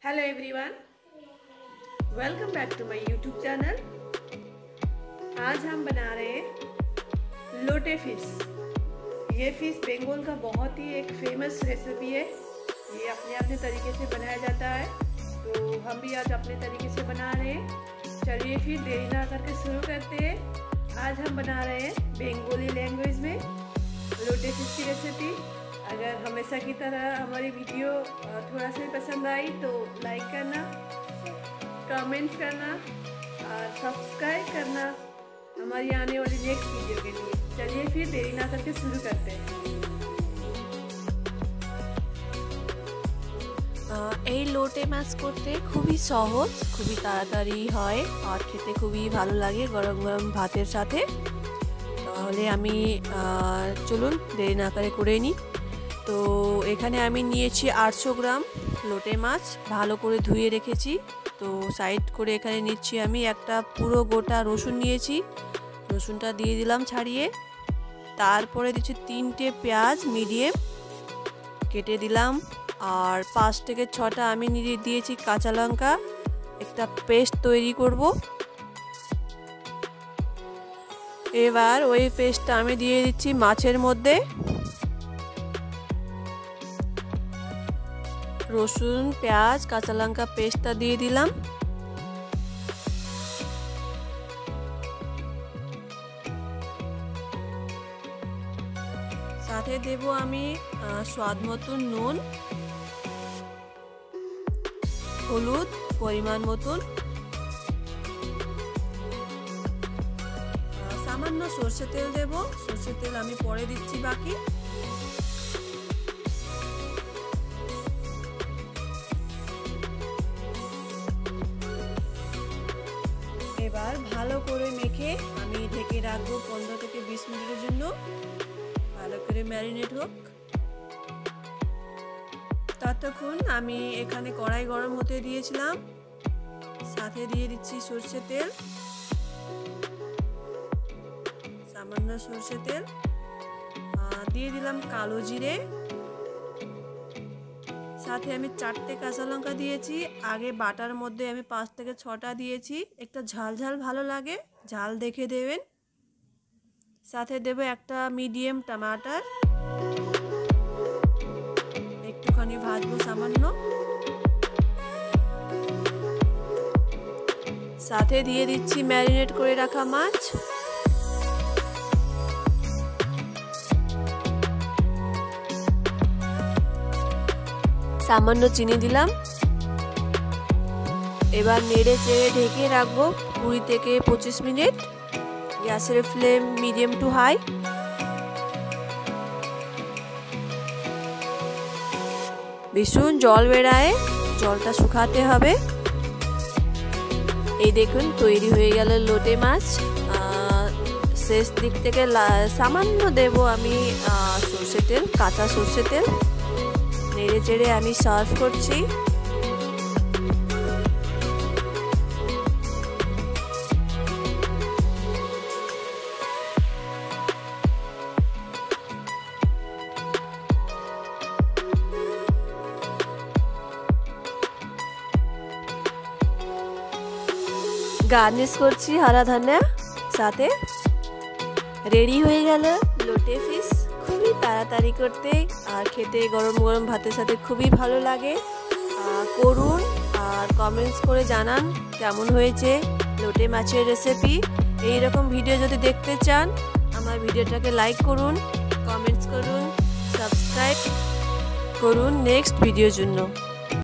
Hello everyone, welcome back to my YouTube channel. आज हम बना रहे हैं लोटे फिश। ये फिश बंगाल का बहुत ही एक फेमस रेसिपी है। ये अपने अपने तरीके से बनाया जाता है, तो हम भी आज अपने तरीके से बना रहे हैं। चलिए फिर देरी ना करके शुरू करते हैं। आज हम बना रहे हैं बंगाली लैंग्वेज में लोटे फिश की रेसिपी। अगर हमेशा की तरह हमारी वीडियो थोड़ा सा पसंद आई तो लाइक करना, कमेंट्स करना और सब्सक्राइब करना हमारी आने वाली नेक्स्ट वीडियो के लिए। चलिए फिर देरी ना करके शुरू करते हैं। এই লোটে মাছ করতে খুবই সহজ, খুবই তাড়াতাড়ি হয় আর খেতে খুবই ভালো লাগে গরম গরম ভাতের সাথে। তাহলে আমি চলুন দেরি না করে নিই। তো এখানে আমি নিয়েছি 800 গ্রাম লোটে মাছ, ভালো করে ধুয়ে রেখেছি। তো সাইড করে এখানে নিচ্ছি আমি একটা পুরো গোটা রসুন নিয়েছি, রসুনটা দিয়ে দিলাম ছাড়িয়ে। তারপরে দিচ্ছি 3টে পেঁয়াজ মিডিয়াম কেটে দিলাম, আর 5 থেকে 6টা আমি দিয়েছি কাঁচা লঙ্কা। একটা পেস্ট তৈরি করব। এবার ওই পেস্টটা আমি দিয়ে দিচ্ছি মাছের মধ্যে। রসুন, পেঁয়াজ, কাঁচা লঙ্কা পেস্টটা দিয়ে দিলাম। সাথে দেব আমি স্বাদ মতন নুন, হলুদ পরিমাণ মতন, সামান্য সরষে তেল দেব। সরষে তেল আমি পরে দিচ্ছি বাকি। এবার ভালো করে মেখে আমি ঢেকে রাখবো 15 থেকে 20 মিনিটের জন্য, ভালো করে ম্যারিনেট হোক। ততক্ষণ আমি এখানে কড়াই গরম হতে দিয়েছিলাম, সাথে দিয়ে দিচ্ছি সরষে তেল, সামান্য সরষে তেল, দিয়ে দিলাম কালো জিরে, সাথে আমি 4টে কাঁচা লঙ্কা দিয়েছি। আগে বাটার মধ্যে আমি 5 থেকে 6টা দিয়েছি। একটা ঝাল ঝাল ভালো লাগে, ঝাল দেখে দেবেন। সাথে দেব একটা মিডিয়াম টমাটার, একটুখানি ভাজবো সামান্য। সাথে দিয়ে দিচ্ছি ম্যারিনেট করে রাখা মাছ। সামান্য চিনি দিলাম। এবার নেড়ে চেড়ে ঢেকে রাখবো 20 থেকে 25 মিনিট। গ্যাসের ফ্লেম মিডিয়াম টু হাই। ভীষণ জল বেড়ায়, জলটা শুকাতে হবে। এই দেখুন তৈরি হয়ে গেল লোটে মাছ। শেষ দিক থেকে সামান্য দেব আমি সরষে তেল, কাঁচা সরষে তেল। নেড়ে চেড়ে আমি সার্ভ করছি। গার্নিশ করছি হরা ধনিয়া সাথে। রেডি হয়ে গেল লোটে ফিশ। খুবই তাড়াতাড়ি করতে আর খেতে গরম গরম ভাতের সাথে খুবই ভালো লাগে। করুন আর কমেন্টস করে জানান কেমন হয়েছে লোটে মাছের রেসিপি। এই রকম ভিডিও যদি দেখতে চান আমার ভিডিওটাকে লাইক করুন, কমেন্টস করুন, সাবস্ক্রাইব করুন নেক্সট ভিডিওর জন্য।